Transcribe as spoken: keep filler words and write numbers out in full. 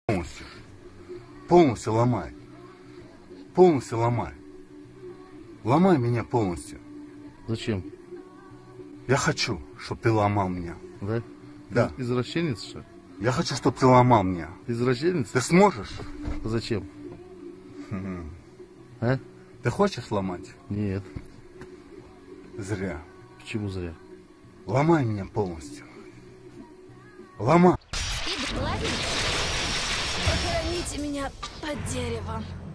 Полностью. Полностью ломай. Полностью ломай. Ломай меня полностью. Зачем? Я хочу, чтобы ты ломал меня. Да? Да. Ты извращенец, что? Я хочу, чтобы ты ломал меня. Ты извращенец? Ты сможешь? Зачем? Угу. А? Ты хочешь сломать? Нет. Зря. Почему зря? Ломай меня полностью. Ломай. Похороните меня под деревом.